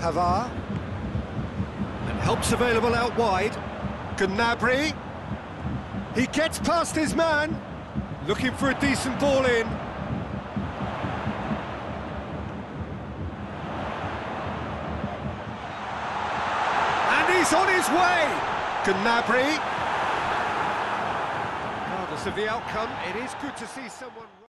Pavard. And help's available out wide. Gnabry. He gets past his man. Looking for a decent ball in. And he's on his way. Gnabry. Regardless of the outcome, it is good to see someone...